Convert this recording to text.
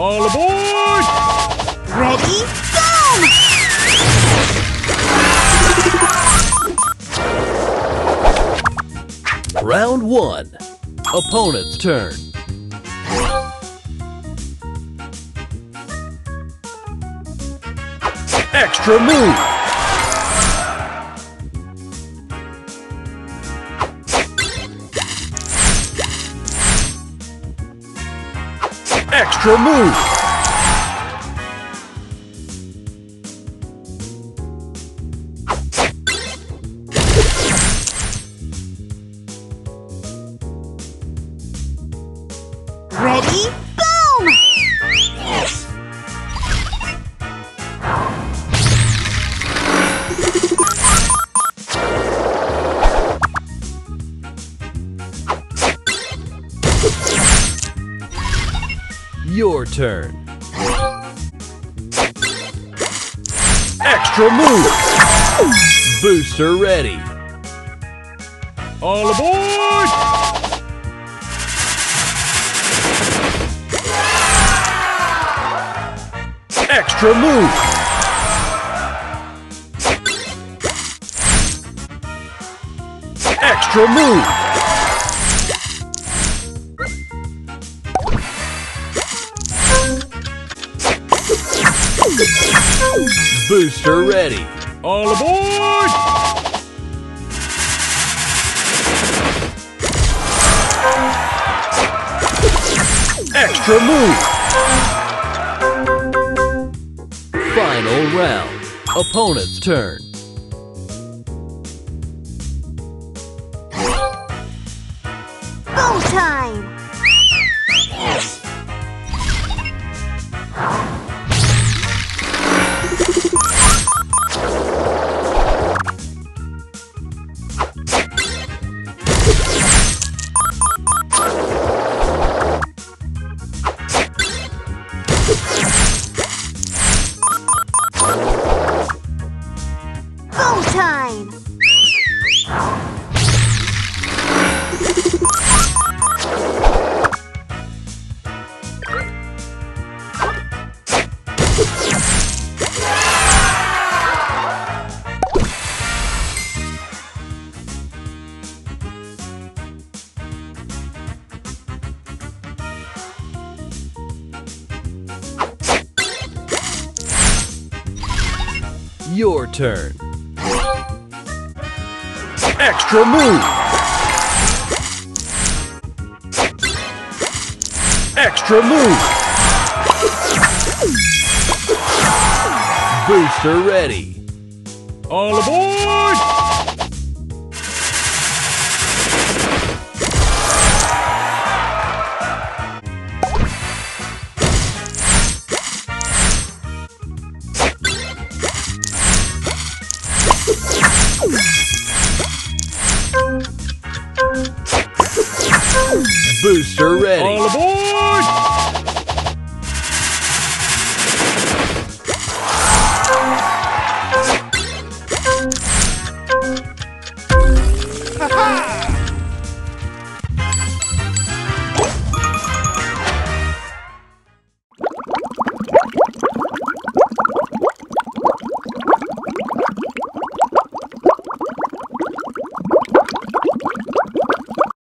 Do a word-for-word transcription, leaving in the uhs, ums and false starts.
All aboard! Ready, boom! Round one. Opponent's turn. Extra move! Extra move! Ready, boom! Your turn. Extra move! Booster ready. All aboard! Extra move! Extra move! Booster ready. All aboard! Extra move! Final round. Opponent's turn. Go time! Go time! Your turn. Extra move! Extra move! Booster ready. All aboard!